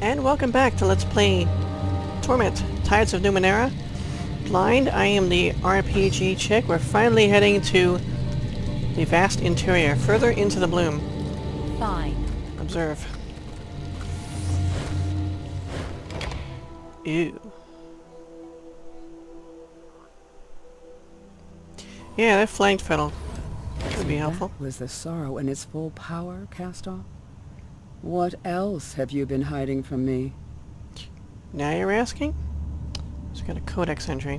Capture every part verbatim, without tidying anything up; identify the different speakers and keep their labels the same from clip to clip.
Speaker 1: and welcome back to Let's Play Torment, Tides of Numenera. Blind, I am the R P G chick. We're finally heading to the vast interior, further into the bloom.
Speaker 2: Fine.
Speaker 1: Observe. Ew. Yeah, that flanked fiddle would be helpful.
Speaker 3: That was the sorrow in its full power cast off? What else have you been hiding from me?
Speaker 1: Now you're asking? It's got a codex entry.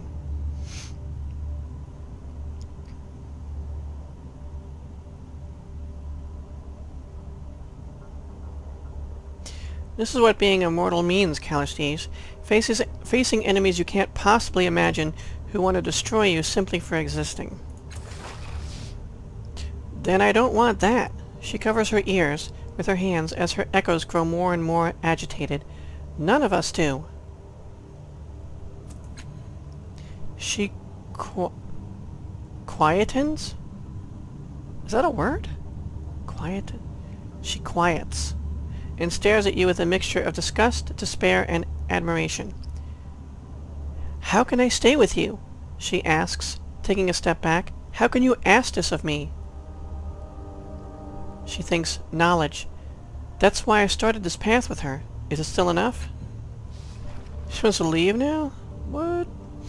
Speaker 1: This is what being immortal means, Callistes. Faces, facing enemies you can't possibly imagine who want to destroy you simply for existing. Then I don't want that. She covers her ears with her hands as her echoes grow more and more agitated. None of us do. She qu quietens? Is that a word? Quiet? She quiets and stares at you with a mixture of disgust, despair, and admiration. How can I stay with you? She asks, taking a step back. How can you ask this of me? She thinks, knowledge. That's why I started this path with her. Is it still enough? She wants to leave now? What?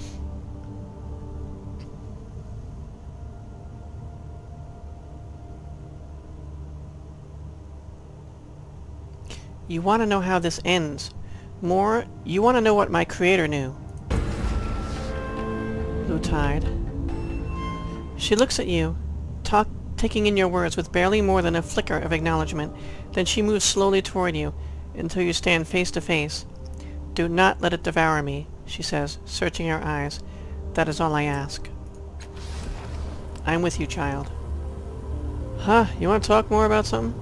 Speaker 1: You want to know how this ends. More, you want to know what my creator knew. Blue Tide. She looks at you, talk, taking in your words with barely more than a flicker of acknowledgement. Then she moves slowly toward you, until you stand face to face. Do not let it devour me, she says, searching her eyes. That is all I ask. I'm with you, child. Huh? You want to talk more about something?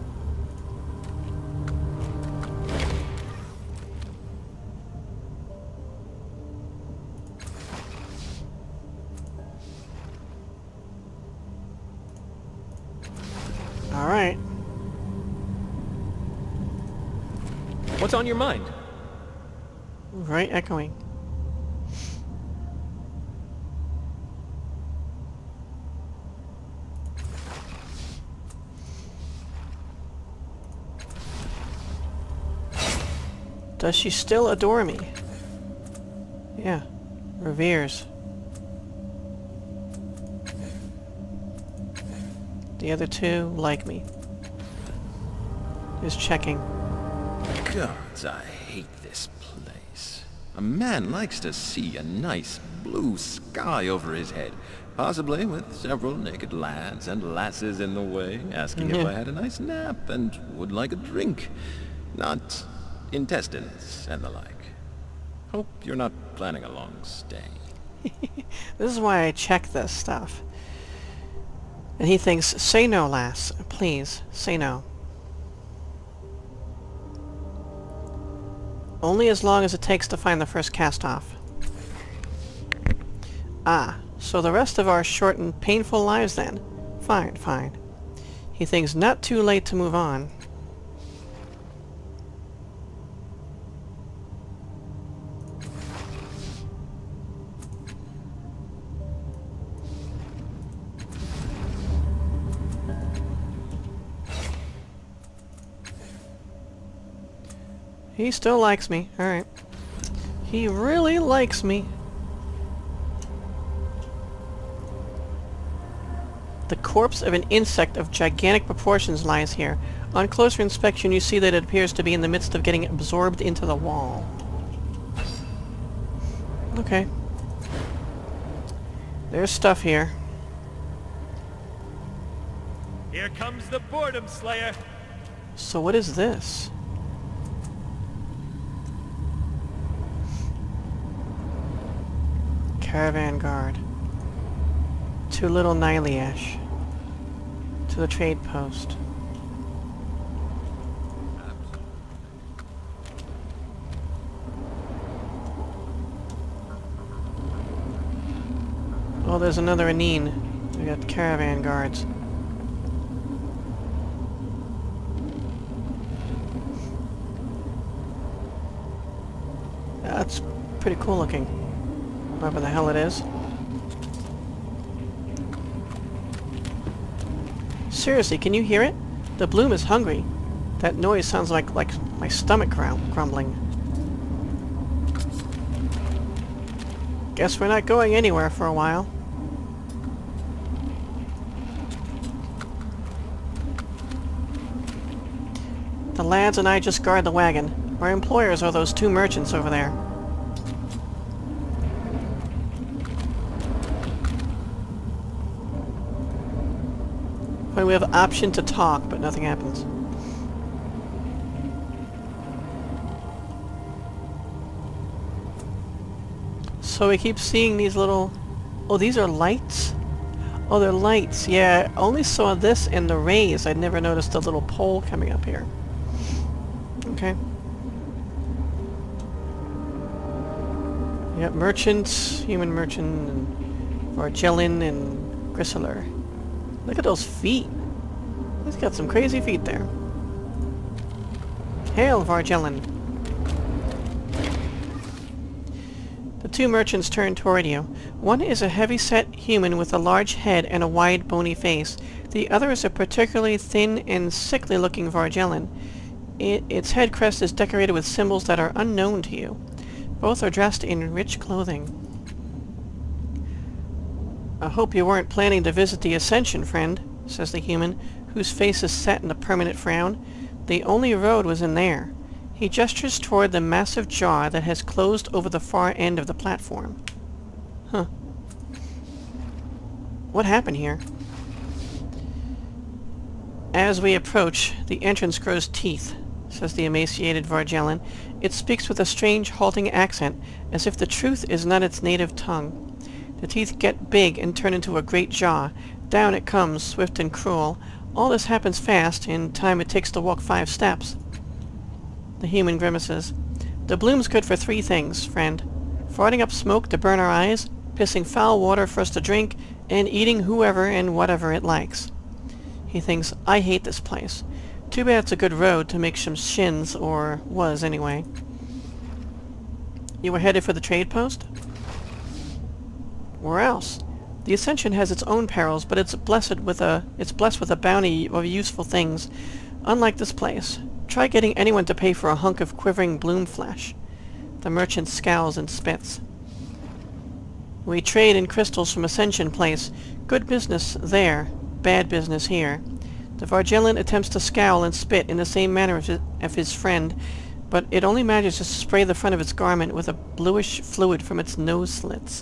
Speaker 1: Alright.
Speaker 4: What's on your mind?
Speaker 1: Right, echoing. Does she still adore me? Yeah. Reveres. The other two like me. Just checking.
Speaker 4: Gods, I hate this place. A man likes to see a nice blue sky over his head, possibly with several naked lads and lasses in the way, asking if I had a nice nap and would like a drink. Not intestines and the like. Hope you're not planning a long stay.
Speaker 1: This is why I check this stuff. And he thinks, say no, lass. Please, say no. Only as long as it takes to find the first cast-off. Ah, so the rest of our short and painful lives then. Fine, fine. He thinks not too late to move on. He still likes me. Alright. He really likes me. The corpse of an insect of gigantic proportions lies here. On closer inspection you see that it appears to be in the midst of getting absorbed into the wall. Okay. There's stuff here.
Speaker 5: Here comes the Boredom Slayer.
Speaker 1: So what is this? Caravan guard. Too little Nyliesh. To the trade post. Oh, there's another Anine. We got caravan guards. That's pretty cool looking. Whatever the hell it is. Seriously, can you hear it? The bloom is hungry. That noise sounds like like my stomach grum grumbling. Guess we're not going anywhere for a while. The lads and I just guard the wagon. Our employers are those two merchants over there. When we have option to talk, but nothing happens. So we keep seeing these little... Oh, these are lights? Oh, they're lights. Yeah, I only saw this in the rays. I'd never noticed the little pole coming up here. Okay. We got merchants, human merchant, and Varjellin, and Grisseler. Look at those feet. He's got some crazy feet there. Hail, Varjellin. The two merchants turn toward you. One is a heavy-set human with a large head and a wide, bony face. The other is a particularly thin and sickly-looking Varjellin. It, its head crest is decorated with symbols that are unknown to you. Both are dressed in rich clothing. I hope you weren't planning to visit the Ascension, friend, says the human, whose face is set in a permanent frown. The only road was in there. He gestures toward the massive jaw that has closed over the far end of the platform. Huh. What happened here? As we approach, the entrance grows teeth, says the emaciated Varjellin. It speaks with a strange, halting accent, as if the truth is not its native tongue. The teeth get big and turn into a great jaw. Down it comes, swift and cruel. All this happens fast, in time it takes to walk five steps. The human grimaces. The bloom's good for three things, friend. Farting up smoke to burn our eyes, pissing foul water for us to drink, and eating whoever and whatever it likes. He thinks, I hate this place. Too bad it's a good road to make some shins, or was anyway. You were headed for the trade post? Where else? The Ascension has its own perils, but it's blessed with a it's blessed with a bounty of useful things. Unlike this place. Try getting anyone to pay for a hunk of quivering bloom flesh. The merchant scowls and spits. We trade in crystals from Ascension Place. Good business there, bad business here. The Varjellin attempts to scowl and spit in the same manner as his, as his friend, but it only manages to spray the front of its garment with a bluish fluid from its nose slits.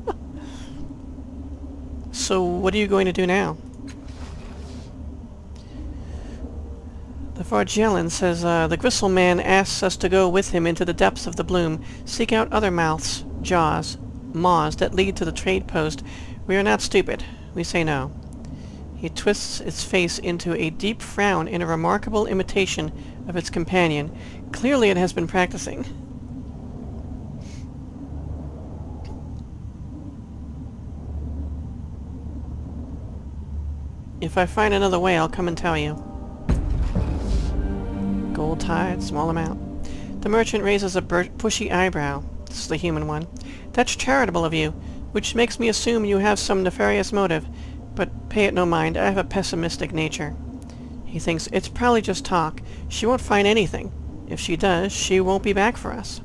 Speaker 1: So what are you going to do now? The Varjellin says, uh, the Gristle man asks us to go with him into the depths of the bloom, seek out other mouths, jaws, maws that lead to the trade post. We are not stupid. We say no. He twists its face into a deep frown in a remarkable imitation of its companion. Clearly it has been practicing. If I find another way, I'll come and tell you. Gold tide, small amount. The merchant raises a pushy eyebrow. This is the human one. That's charitable of you, which makes me assume you have some nefarious motive. But pay it no mind, I have a pessimistic nature. He thinks, it's probably just talk. She won't find anything. If she does, she won't be back for us.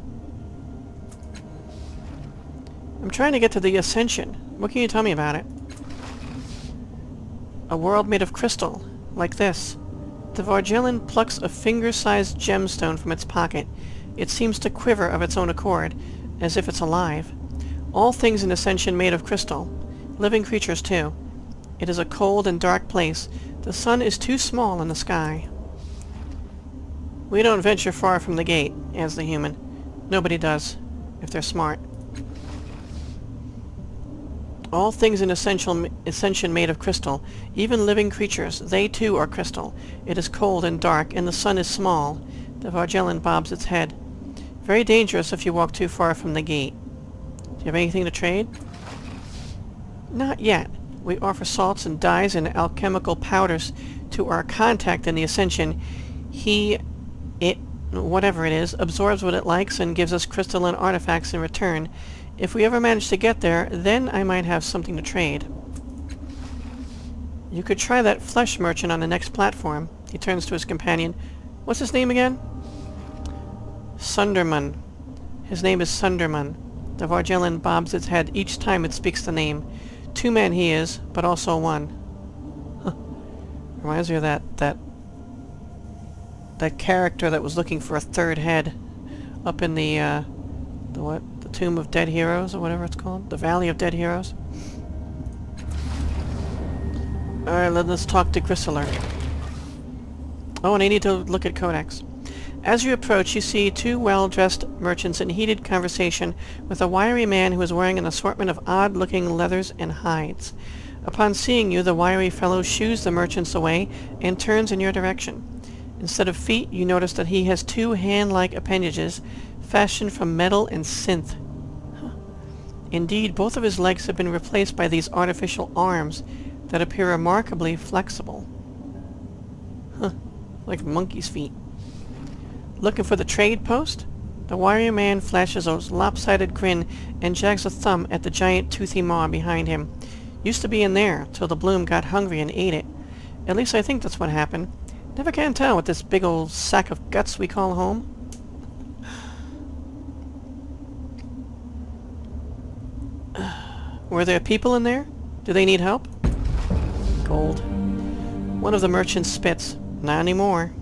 Speaker 1: I'm trying to get to the Ascension. What can you tell me about it? A world made of crystal, like this. The Varjellin plucks a finger-sized gemstone from its pocket. It seems to quiver of its own accord, as if it's alive. All things in Ascension made of crystal. Living creatures, too. It is a cold and dark place. The sun is too small in the sky. We don't venture far from the gate, adds the human. Nobody does, if they're smart. All things in essential, Ascension made of crystal. Even living creatures, they too are crystal. It is cold and dark, and the sun is small. The Varjellin bobs its head. Very dangerous if you walk too far from the gate. Do you have anything to trade? Not yet. We offer salts and dyes and alchemical powders to our contact in the Ascension. He... it... whatever it is, absorbs what it likes and gives us crystalline artifacts in return. If we ever manage to get there, then I might have something to trade. You could try that flesh merchant on the next platform. He turns to his companion. What's his name again? Sunderman. His name is Sunderman. The Vargellan bobs its head each time it speaks the name. Two men he is, but also one. Huh. Reminds me of that, that, that character that was looking for a third head up in the, uh, the what? The Tomb of Dead Heroes, or whatever it's called? The Valley of Dead Heroes? Alright, let's talk to Grisseler. Oh, and I need to look at Codex. As you approach, you see two well-dressed merchants in heated conversation with a wiry man who is wearing an assortment of odd-looking leathers and hides. Upon seeing you, the wiry fellow shoos the merchants away and turns in your direction. Instead of feet, you notice that he has two hand-like appendages fashioned from metal and synth. Huh. Indeed, both of his legs have been replaced by these artificial arms that appear remarkably flexible. Huh. Like monkey's feet. Looking for the trade post? The wiry man flashes a lopsided grin and jags a thumb at the giant toothy maw behind him. Used to be in there, till the bloom got hungry and ate it. At least I think that's what happened. Never can tell with this big old sack of guts we call home. Were there people in there? Do they need help? Gold. One of the merchants spits. Not anymore.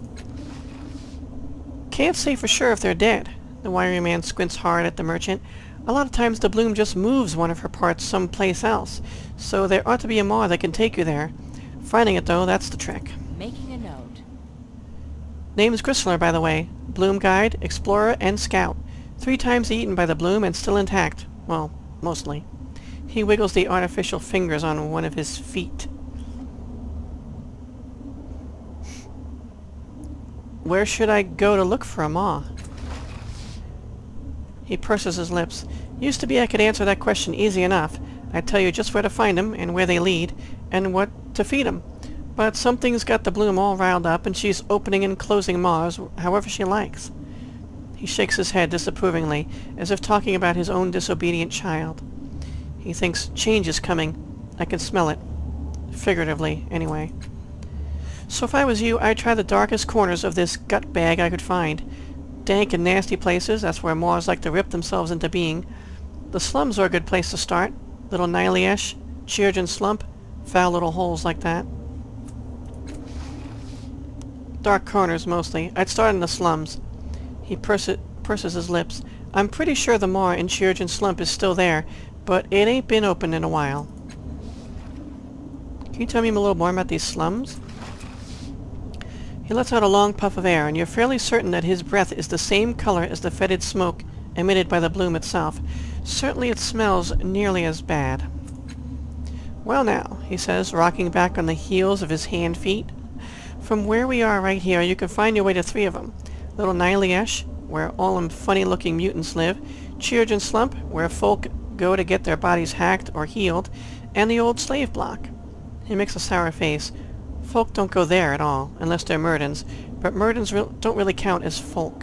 Speaker 1: Can't say for sure if they're dead. The wiry man squints hard at the merchant. A lot of times the bloom just moves one of her parts someplace else, so there ought to be a maw that can take you there. Finding it, though, that's the trick.
Speaker 2: Making a note.
Speaker 1: Name's Grisseler, by the way. Bloom guide, explorer, and scout. Three times eaten by the bloom and still intact. Well, mostly. He wiggles the artificial fingers on one of his feet. Where should I go to look for a maw? He purses his lips. Used to be I could answer that question easy enough. I'd tell you just where to find 'em, and where they lead, and what to feed 'em. But something's got the bloom all riled up, and she's opening and closing maws however she likes. He shakes his head disapprovingly, as if talking about his own disobedient child. He thinks change is coming. I can smell it. Figuratively, anyway. So if I was you, I'd try the darkest corners of this gut bag I could find. Dank and nasty places, that's where maws like to rip themselves into being. The slums are a good place to start. Little Nyliesh, Chirurgeon Slump, foul little holes like that. Dark corners, mostly. I'd start in the slums. He purse purses his lips. I'm pretty sure the maw in Chirurgeon Slump is still there, but it ain't been opened in a while. Can you tell me a little more about these slums? He lets out a long puff of air, and you're fairly certain that his breath is the same color as the fetid smoke emitted by the bloom itself. Certainly it smells nearly as bad. Well now, he says, rocking back on the heels of his hand feet. From where we are right here, you can find your way to three of them. Little Nyliesh, where all them funny-looking mutants live. Chirurgeon Slump, where folk go to get their bodies hacked or healed. And the old slave block. He makes a sour face. Folk don't go there at all, unless they're Murdans, but Murdans re don't really count as folk.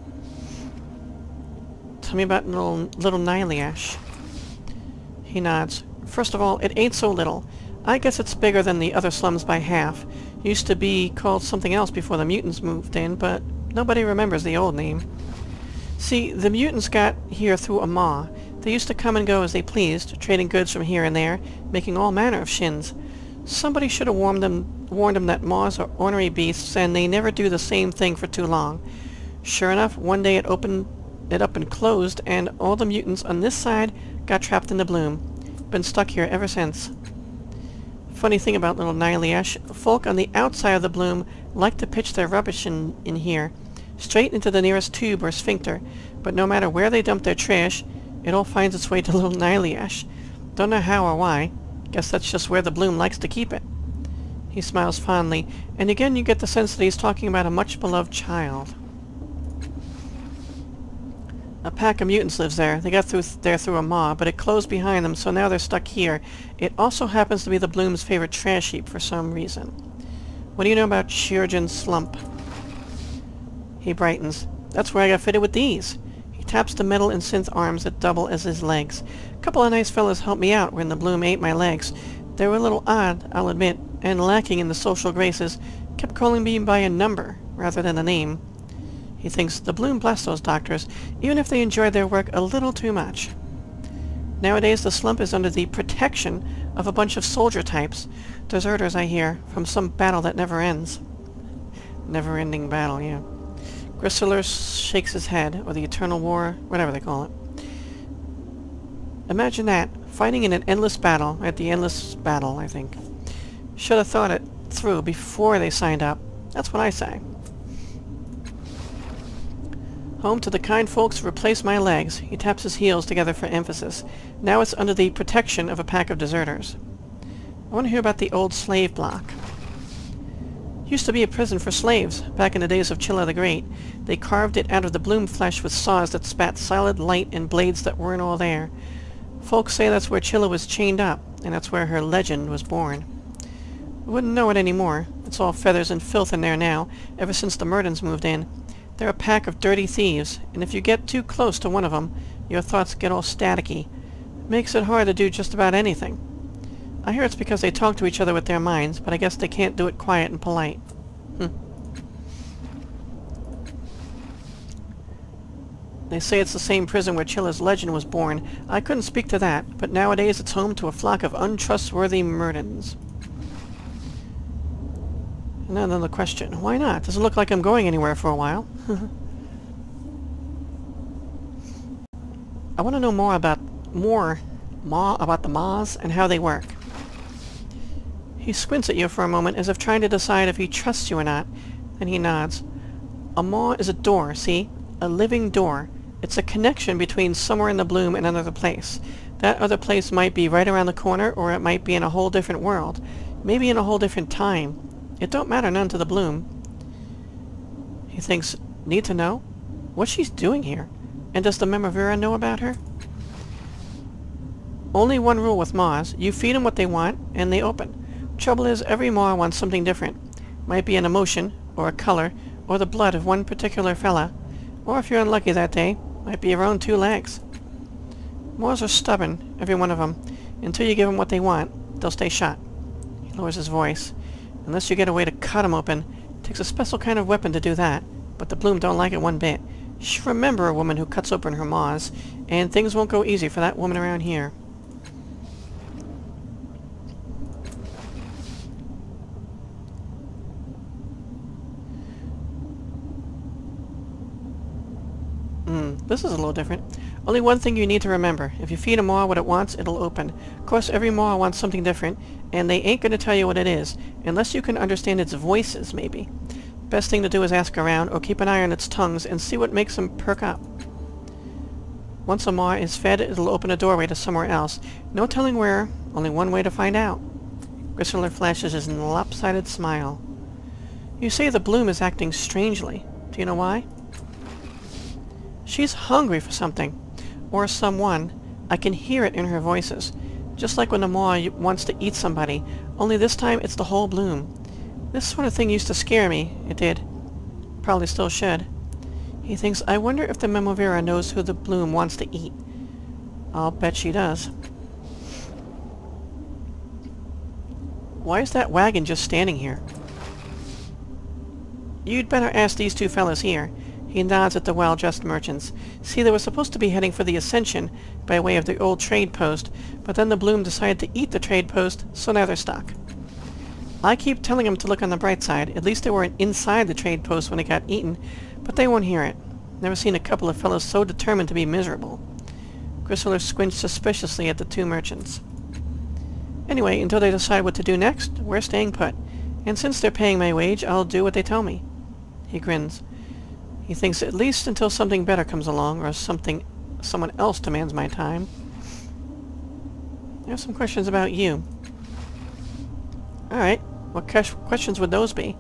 Speaker 1: Tell me about little, little Nyliesh. He nods. First of all, it ain't so little. I guess it's bigger than the other slums by half. Used to be called something else before the mutants moved in, but nobody remembers the old name. See, the mutants got here through a maw. They used to come and go as they pleased, trading goods from here and there, making all manner of shins. Somebody should have warned them, warned them that maws are ornery beasts, and they never do the same thing for too long. Sure enough, one day it opened it up and closed, and all the mutants on this side got trapped in the bloom. Been stuck here ever since. Funny thing about little Nyliesh, folk on the outside of the bloom like to pitch their rubbish in, in here, straight into the nearest tube or sphincter, but no matter where they dump their trash, it all finds its way to little Nyliesh. Don't know how or why. Guess that's just where the bloom likes to keep it. He smiles fondly, and again you get the sense that he's talking about a much-beloved child. A pack of mutants lives there. They got through th there through a maw, but it closed behind them, so now they're stuck here. It also happens to be the bloom's favorite trash heap for some reason. What do you know about Chirurgeon Slump? He brightens. That's where I got fitted with these. He taps the metal and synth arms that double as his legs. A couple of nice fellas helped me out when the bloom ate my legs. They were a little odd, I'll admit, and lacking in the social graces. Kept calling me by a number, rather than a name. He thinks the bloom bless those doctors, even if they enjoyed their work a little too much. Nowadays the slump is under the protection of a bunch of soldier types. Deserters, I hear, from some battle that never ends. Never-ending battle, yeah. Grisseler shakes his head, or the Eternal War, whatever they call it. Imagine that, fighting in an endless battle, at the endless battle, I think. Should have thought it through before they signed up. That's what I say. Home to the kind folks who replaced my legs. He taps his heels together for emphasis. Now it's under the protection of a pack of deserters. I want to hear about the old slave block. Used to be a prison for slaves, back in the days of Chilla the Great. They carved it out of the bloom flesh with saws that spat solid light and blades that weren't all there. Folks say that's where Chilla was chained up, and that's where her legend was born. I wouldn't know it anymore. It's all feathers and filth in there now, ever since the Murdens moved in. They're a pack of dirty thieves, and if you get too close to one of them, your thoughts get all staticky. It makes it hard to do just about anything. I hear it's because they talk to each other with their minds, but I guess they can't do it quiet and polite. Hm. They say it's the same prison where Chilla's legend was born. I couldn't speak to that, but nowadays it's home to a flock of untrustworthy Murdens. And then another question. Why not? Doesn't look like I'm going anywhere for a while. I want to know more about more ma about the Maws and how they work. He squints at you for a moment as if trying to decide if he trusts you or not. Then he nods. A Maw is a door, see? A living door. It's a connection between somewhere in the bloom and another place. That other place might be right around the corner, or it might be in a whole different world. Maybe in a whole different time. It don't matter none to the bloom. He thinks, need to know? What's she doing here? And does the Memorvera know about her? Only one rule with Maws. You feed them what they want, and they open. Trouble is, every Maw wants something different. Might be an emotion, or a color, or the blood of one particular fella. Or if you're unlucky that day, might be your own two legs. Maws are stubborn, every one of them. Until you give them what they want, they'll stay shut. He lowers his voice. Unless you get a way to cut them open. It takes a special kind of weapon to do that, but the bloom don't like it one bit. You should remember a woman who cuts open her Maws, and things won't go easy for that woman around here. Hmm, this is a little different. Only one thing you need to remember. If you feed a Maw what it wants, it'll open. Of course, every Maw wants something different, and they ain't going to tell you what it is, unless you can understand its voices, maybe. Best thing to do is ask around, or keep an eye on its tongues, and see what makes them perk up. Once a Maw is fed, it'll open a doorway to somewhere else. No telling where, only one way to find out. Grisseler flashes his lopsided smile. You say the bloom is acting strangely. Do you know why? She's hungry for something. Or someone. I can hear it in her voices. Just like when the Maw wants to eat somebody, only this time it's the whole bloom. This sort of thing used to scare me. It did. Probably still should. He thinks, I wonder if the Memorvera knows who the bloom wants to eat. I'll bet she does. Why is that wagon just standing here? You'd better ask these two fellas here. He nods at the well-dressed merchants. See, they were supposed to be heading for the Ascension by way of the old trade post, but then the bloom decided to eat the trade post, so now they're stuck. I keep telling them to look on the bright side. At least they weren't inside the trade post when it got eaten, but they won't hear it. Never seen a couple of fellows so determined to be miserable. Grisseler squinched suspiciously at the two merchants. Anyway, until they decide what to do next, we're staying put. And since they're paying my wage, I'll do what they tell me. He grins. He thinks at least until something better comes along, or something, someone else demands my time. I have some questions about you. Alright, what questions would those be?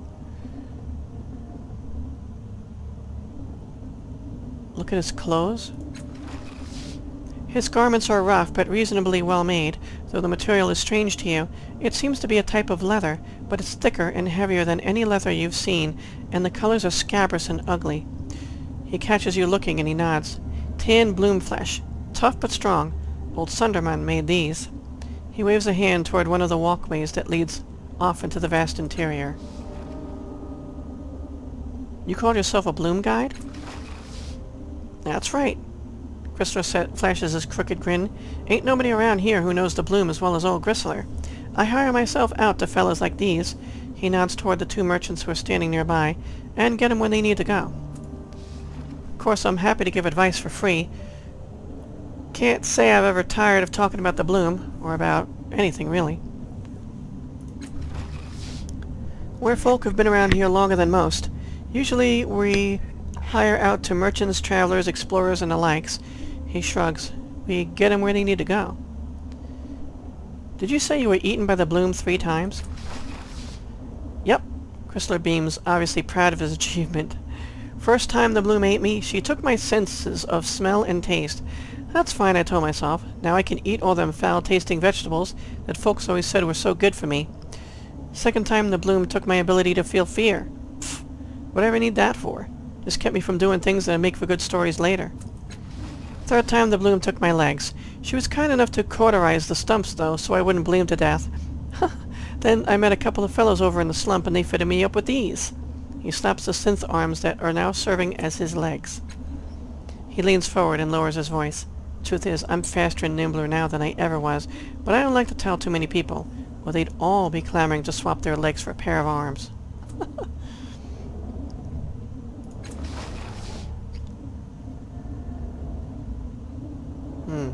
Speaker 1: Look at his clothes. His garments are rough, but reasonably well made, though the material is strange to you. It seems to be a type of leather, but it's thicker and heavier than any leather you've seen, and the colors are scabrous and ugly. He catches you looking and he nods. Tan bloom flesh. Tough but strong. Old Sunderman made these. He waves a hand toward one of the walkways that leads off into the vast interior. You call yourself a bloom guide? That's right. Grisseler flashes his crooked grin. Ain't nobody around here who knows the bloom as well as old Grisseler. I hire myself out to fellas like these. He nods toward the two merchants who are standing nearby, and get 'em when they need to go. Of course, I'm happy to give advice for free. Can't say I've ever tired of talking about the bloom, or about anything really. We're folk who've been around here longer than most. Usually we hire out to merchants, travelers, explorers, and the likes. He shrugs. We get 'em where they need to go. Did you say you were eaten by the bloom three times? Yep. Grisseler beams, obviously proud of his achievement. First time the bloom ate me, she took my senses of smell and taste. That's fine, I told myself. Now I can eat all them foul-tasting vegetables that folks always said were so good for me. Second time the bloom took my ability to feel fear. Pfft, whatever I need that for? Just kept me from doing things that make for good stories later. Third time the bloom took my legs. She was kind enough to cauterize the stumps, though, so I wouldn't bleed to death. Then I met a couple of fellows over in the slump, and they fitted me up with these. He slaps the synth arms that are now serving as his legs. He leans forward and lowers his voice. Truth is, I'm faster and nimbler now than I ever was, but I don't like to tell too many people, or they'd all be clamoring to swap their legs for a pair of arms. Hmm.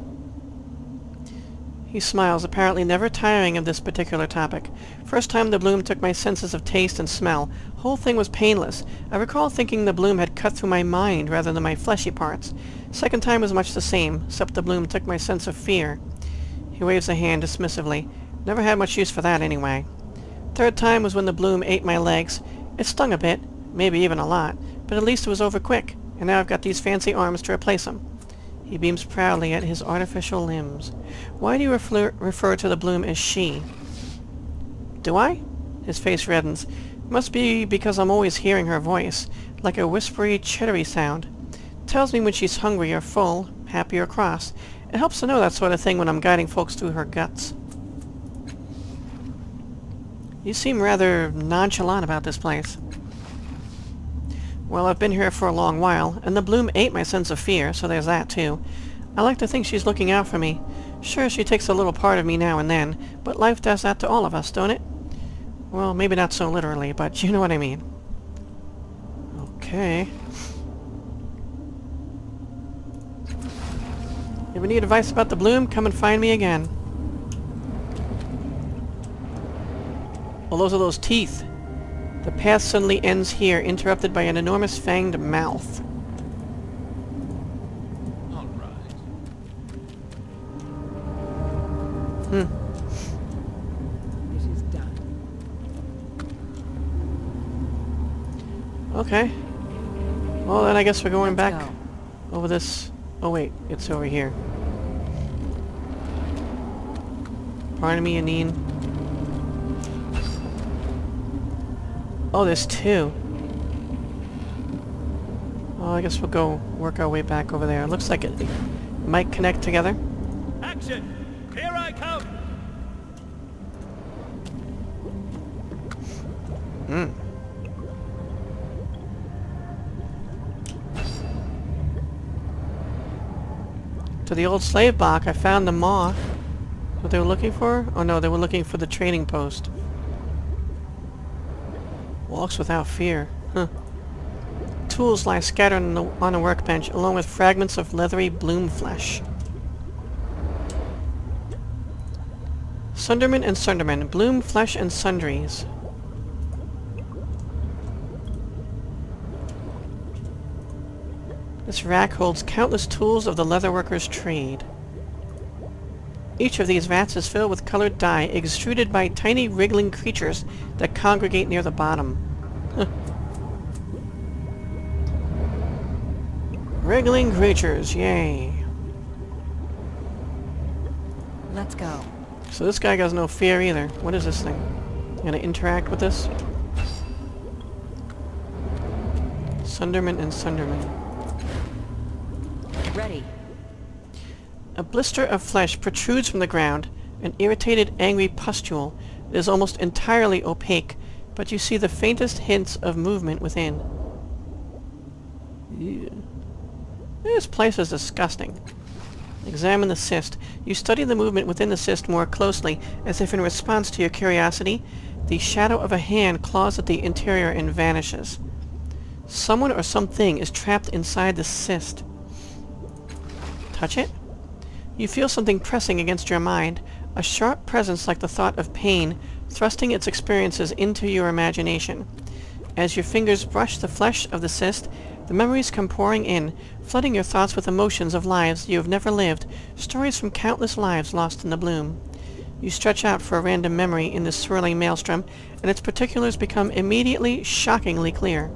Speaker 1: He smiles, apparently never tiring of this particular topic. First time the bloom took my senses of taste and smell. Whole thing was painless. I recall thinking the bloom had cut through my mind rather than my fleshy parts. Second time was much the same, except the bloom took my sense of fear. He waves a hand dismissively. Never had much use for that anyway. Third time was when the bloom ate my legs. It stung a bit, maybe even a lot, but at least it was over quick, and now I've got these fancy arms to replace them. He beams proudly at his artificial limbs. Why do you refer, refer to the bloom as she? Do I? His face reddens. Must be because I'm always hearing her voice, like a whispery, chittery sound. Tells me when she's hungry or full, happy or cross. It helps to know that sort of thing when I'm guiding folks through her guts. You seem rather nonchalant about this place. Well, I've been here for a long while, and the bloom ate my sense of fear, so there's that too. I like to think she's looking out for me. Sure, she takes a little part of me now and then, but life does that to all of us, don't it? Well, maybe not so literally, but you know what I mean. Okay. If you need advice about the bloom, come and find me again. Well, those are those teeth. The path suddenly ends here, interrupted by an enormous fanged mouth.
Speaker 4: All right.
Speaker 1: Hmm.
Speaker 3: It is done.
Speaker 1: Okay. Well, then I guess we're going
Speaker 3: Let's
Speaker 1: back
Speaker 3: go.
Speaker 1: over this... Oh wait, it's over here. Pardon me, Anine. Oh, there's two. Well, I guess we'll go work our way back over there. Looks like it might connect together.
Speaker 5: Action! Here I come!
Speaker 1: Hmm. To the old slave block, I found the maw. What they were looking for? Oh no, they were looking for the trading post. Walks without fear. Huh. Tools lie scattered on, the, on a workbench, along with fragments of leathery bloom flesh. Sunderman and Sunderman. Bloom flesh and sundries. This rack holds countless tools of the leatherworker's trade. Each of these vats is filled with colored dye, extruded by tiny wriggling creatures that congregate near the bottom. Huh. Wriggling creatures, yay.
Speaker 3: Let's go.
Speaker 1: So this guy has no fear either. What is this thing? You gonna interact with this? Sunderman and Sunderman.
Speaker 3: ready.
Speaker 1: A blister of flesh protrudes from the ground, an irritated, angry pustule. It is almost entirely opaque, but you see the faintest hints of movement within. Ew. This place is disgusting. Examine the cyst. You study the movement within the cyst more closely, as if in response to your curiosity. The shadow of a hand claws at the interior and vanishes. Someone or something is trapped inside the cyst. Touch it? You feel something pressing against your mind, a sharp presence like the thought of pain, thrusting its experiences into your imagination. As your fingers brush the flesh of the cyst, the memories come pouring in, flooding your thoughts with emotions of lives you have never lived, stories from countless lives lost in the bloom. You stretch out for a random memory in this swirling maelstrom, and its particulars become immediately shockingly clear.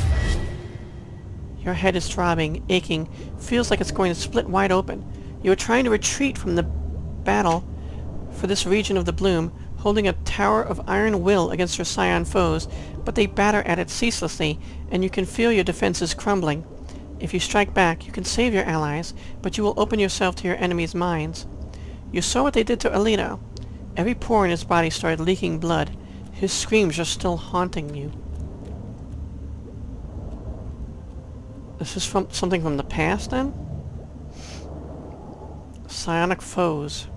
Speaker 1: Your head is throbbing, aching, feels like it's going to split wide open. You are trying to retreat from the battle for this region of the bloom, holding a tower of iron will against your scion foes, but they batter at it ceaselessly, and you can feel your defenses crumbling. If you strike back, you can save your allies, but you will open yourself to your enemies' minds. You saw what they did to Alito. Every pore in his body started leaking blood. His screams are still haunting you. This is from something from the past, then? Psionic foes.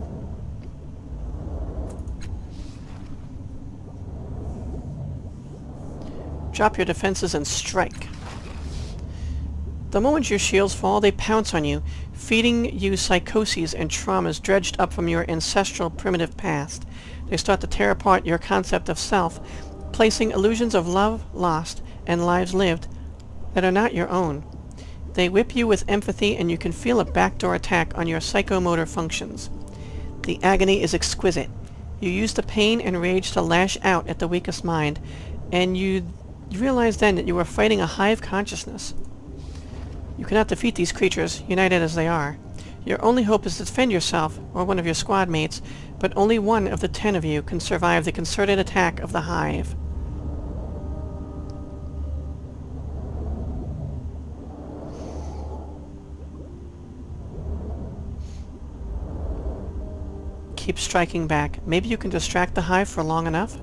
Speaker 1: Drop your defenses and strike. The moment your shields fall, they pounce on you, feeding you psychoses and traumas dredged up from your ancestral primitive past. They start to tear apart your concept of self, placing illusions of love lost and lives lived that are not your own. They whip you with empathy, and you can feel a backdoor attack on your psychomotor functions. The agony is exquisite. You use the pain and rage to lash out at the weakest mind, and you realize then that you are fighting a hive consciousness. You cannot defeat these creatures, united as they are. Your only hope is to defend yourself, or one of your squad mates, but only one of the ten of you can survive the concerted attack of the hive. Keep striking back. Maybe you can distract the hive for long enough?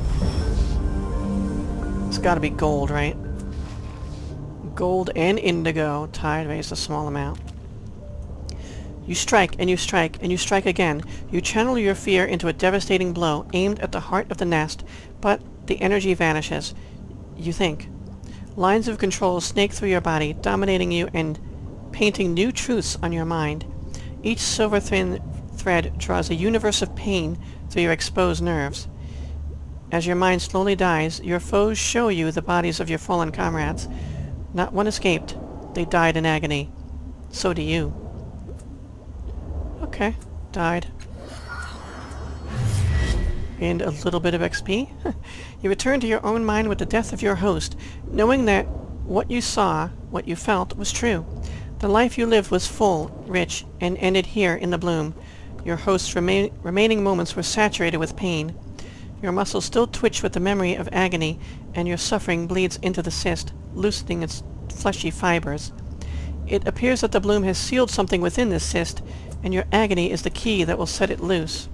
Speaker 1: It's gotta be gold, right? Gold and indigo. Tide raised a small amount. You strike, and you strike, and you strike again. You channel your fear into a devastating blow, aimed at the heart of the nest, but the energy vanishes. You think. Lines of control snake through your body, dominating you and painting new truths on your mind. Each silver-thin thread draws a universe of pain through your exposed nerves. As your mind slowly dies, your foes show you the bodies of your fallen comrades. Not one escaped. They died in agony. So do you. Okay, died. Gained a little bit of X P. You return to your own mind with the death of your host, knowing that what you saw, what you felt, was true. The life you lived was full, rich, and ended here in the bloom. Your host's remain remaining moments were saturated with pain. Your muscles still twitch with the memory of agony, and your suffering bleeds into the cyst, loosening its fleshy fibers. It appears that the bloom has sealed something within this cyst, and your agony is the key that will set it loose.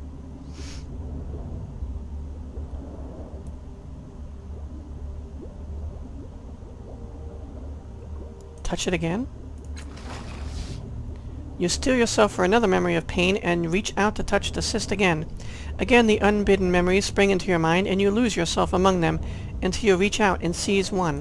Speaker 1: Touch it again. You steel yourself for another memory of pain and reach out to touch the cyst again. Again the unbidden memories spring into your mind, and you lose yourself among them until you reach out and seize one.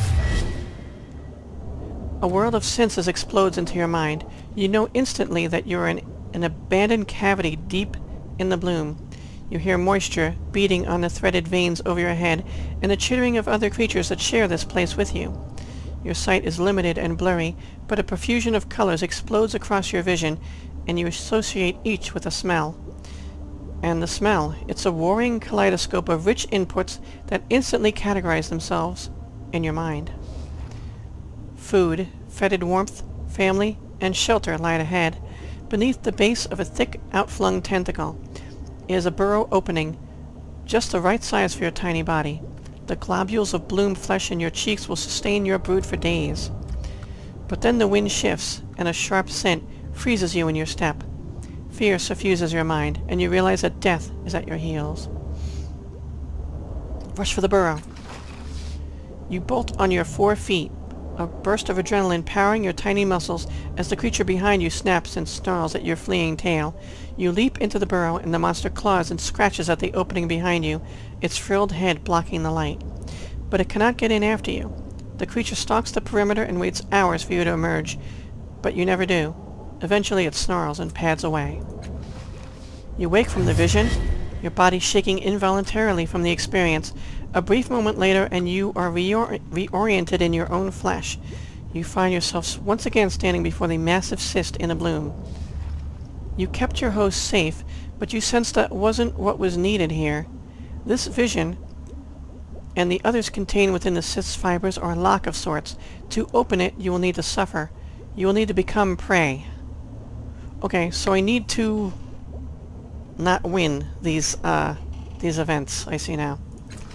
Speaker 1: A world of senses explodes into your mind. You know instantly that you are in an abandoned cavity deep in the bloom. You hear moisture beating on the threaded veins over your head, and the chittering of other creatures that share this place with you. Your sight is limited and blurry, but a profusion of colors explodes across your vision, and you associate each with a smell. And the smell, it's a warring kaleidoscope of rich inputs that instantly categorize themselves in your mind. Food, fetid warmth, family, and shelter lie ahead. Beneath the base of a thick, outflung tentacle is a burrow opening, just the right size for your tiny body. The globules of bloom flesh in your cheeks will sustain your brood for days. But then the wind shifts, and a sharp scent freezes you in your step. Fear suffuses your mind, and you realize that death is at your heels. Rush for the burrow. You bolt on your four feet, a burst of adrenaline powering your tiny muscles as the creature behind you snaps and snarls at your fleeing tail. You leap into the burrow, and the monster claws and scratches at the opening behind you, its frilled head blocking the light. But it cannot get in after you. The creature stalks the perimeter and waits hours for you to emerge, but you never do. Eventually it snarls and pads away. You wake from the vision, your body shaking involuntarily from the experience. A brief moment later, and you are reor reoriented in your own flesh. You find yourself once again standing before the massive cyst in a bloom. You kept your host safe, but you sensed that wasn't what was needed here. This vision and the others contained within the cyst's fibers are a lock of sorts. To open it, you will need to suffer. You will need to become prey. Okay, so I need to not win these, uh, these events, I see now.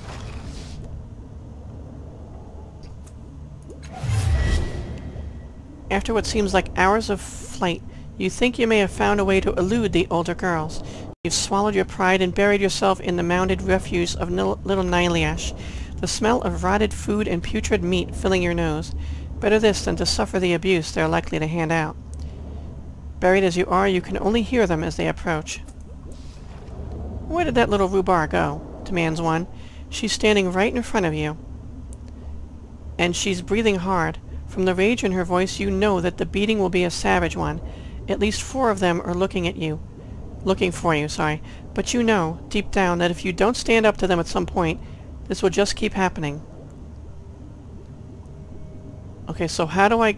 Speaker 1: After what seems like hours of flight, you think you may have found a way to elude the older girls. You've swallowed your pride and buried yourself in the mounded refuse of little Nyliash, the smell of rotted food and putrid meat filling your nose. Better this than to suffer the abuse they're likely to hand out. Buried as you are, you can only hear them as they approach. Where did that little rhubarb go? Demands one. She's standing right in front of you. And she's breathing hard. From the rage in her voice, you know that the beating will be a savage one. At least four of them are looking at you. Looking for you, sorry. But you know, deep down, that if you don't stand up to them at some point, this will just keep happening. Okay, so how do I...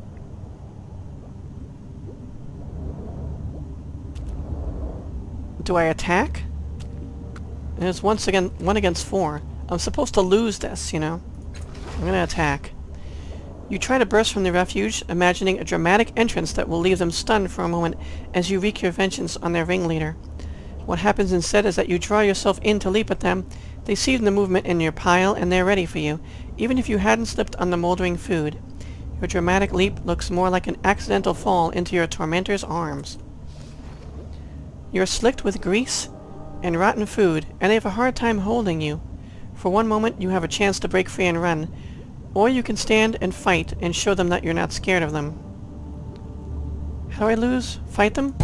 Speaker 1: Do I attack? And it's once again one against four. I'm supposed to lose this, you know. I'm gonna attack. You try to burst from the refuge, imagining a dramatic entrance that will leave them stunned for a moment as you wreak your vengeance on their ringleader. What happens instead is that you draw yourself in to leap at them. They see the movement in your pile, and they're ready for you, even if you hadn't slipped on the moldering food. Your dramatic leap looks more like an accidental fall into your tormentor's arms. You're slicked with grease and rotten food, and they have a hard time holding you. For one moment you have a chance to break free and run, or you can stand and fight and show them that you're not scared of them. How do I lose? Fight them?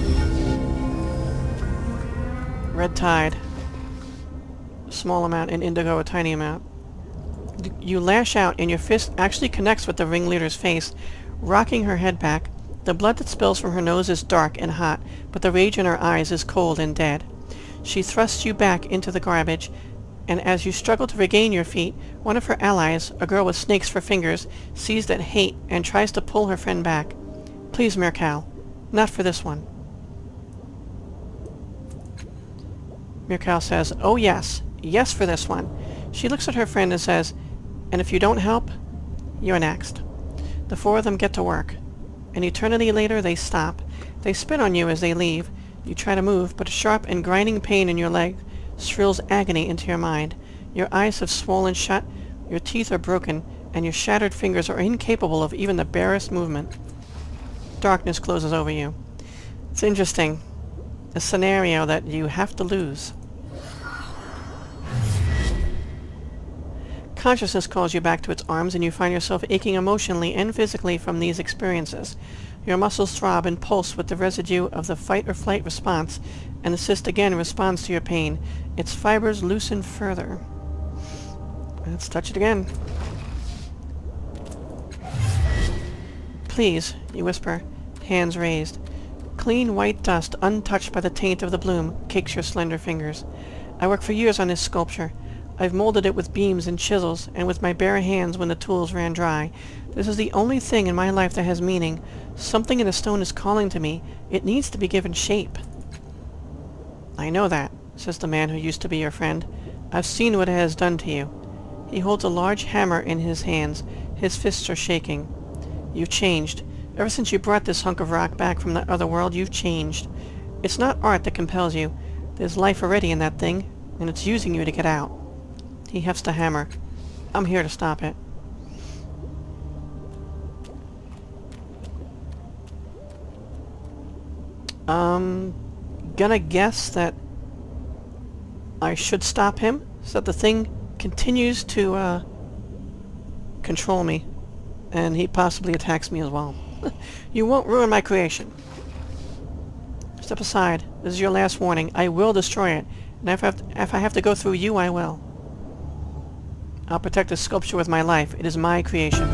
Speaker 1: Red tide. A small amount, and indigo a tiny amount. You lash out, and your fist actually connects with the ringleader's face, rocking her head back. The blood that spills from her nose is dark and hot, but the rage in her eyes is cold and dead. She thrusts you back into the garbage, and as you struggle to regain your feet, one of her allies, a girl with snakes for fingers, sees that hate and tries to pull her friend back. Please, Mirkal, not for this one. Mirkal says, oh yes, yes for this one. She looks at her friend and says, and if you don't help, you're next. The four of them get to work. An eternity later, they stop. They spit on you as they leave. You try to move, but a sharp and grinding pain in your leg thrills agony into your mind. Your eyes have swollen shut, your teeth are broken, and your shattered fingers are incapable of even the barest movement. Darkness closes over you. It's interesting. A scenario that you have to lose. Consciousness calls you back to its arms, and you find yourself aching emotionally and physically from these experiences. Your muscles throb and pulse with the residue of the fight-or-flight response, and the cyst again responds to your pain. Its fibers loosen further. Let's touch it again. Please, you whisper, hands raised. Clean white dust, untouched by the taint of the bloom, cakes your slender fingers. I worked for years on this sculpture. I've molded it with beams and chisels, and with my bare hands when the tools ran dry. This is the only thing in my life that has meaning. Something in the stone is calling to me. It needs to be given shape. I know that, says the man who used to be your friend. I've seen what it has done to you. He holds a large hammer in his hands. His fists are shaking. You've changed. Ever since you brought this hunk of rock back from that other world, you've changed. It's not art that compels you. There's life already in that thing, and it's using you to get out. He hefts the hammer. I'm here to stop it. Um, gonna guess that I should stop him, so that the thing continues to, uh, control me, and he possibly attacks me as well. You won't ruin my creation. Step aside. This is your last warning. I will destroy it, and if I have to, if I have to go through you, I will. I'll protect this sculpture with my life. It is my creation.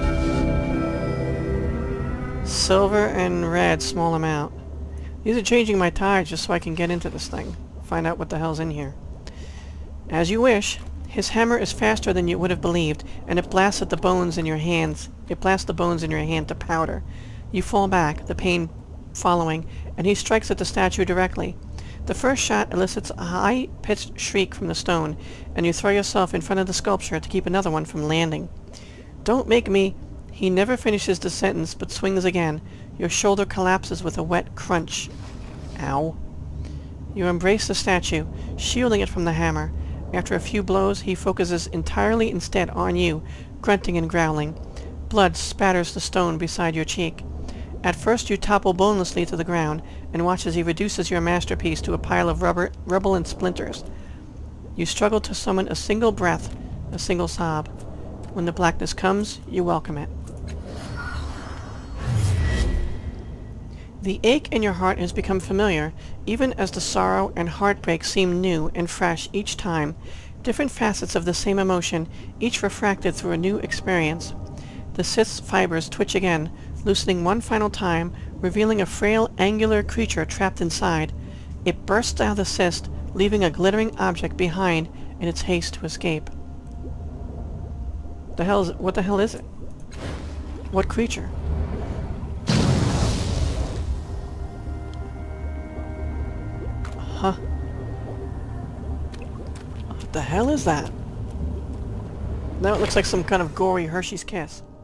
Speaker 1: Silver and red, small amount. These are changing my tires just so I can get into this thing. Find out what the hell's in here. As you wish. His hammer is faster than you would have believed, and it blasts at the bones in your hands. It blasts the bones in your hand to powder. You fall back, the pain following, and he strikes at the statue directly. The first shot elicits a high-pitched shriek from the stone, and you throw yourself in front of the sculpture to keep another one from landing. Don't make me... He never finishes the sentence, but swings again. Your shoulder collapses with a wet crunch. Ow. You embrace the statue, shielding it from the hammer. After a few blows, he focuses entirely instead on you, grunting and growling. Blood spatters the stone beside your cheek. At first you topple bonelessly to the ground, and watch as he reduces your masterpiece to a pile of rubber, rubble and splinters. You struggle to summon a single breath, a single sob. When the blackness comes, you welcome it. The ache in your heart has become familiar, even as the sorrow and heartbreak seem new and fresh each time. Different facets of the same emotion, each refracted through a new experience. The cyst's fibers twitch again, loosening one final time, revealing a frail, angular creature trapped inside. It bursts out of the cyst, leaving a glittering object behind in its haste to escape. The hell is it? What the hell is it? What creature? Huh? What the hell is that? Now it looks like some kind of gory Hershey's Kiss.